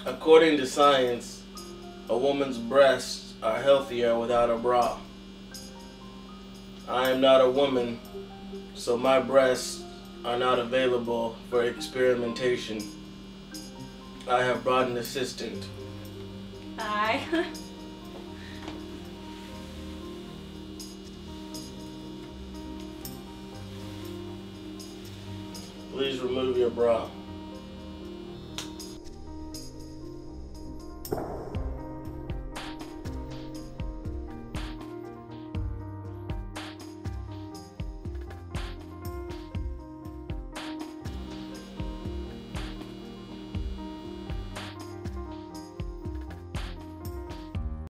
According to science, a woman's breasts are healthier without a bra. I am not a woman, so my breasts are not available for experimentation. I have brought an assistant. Aye. Please remove your bra.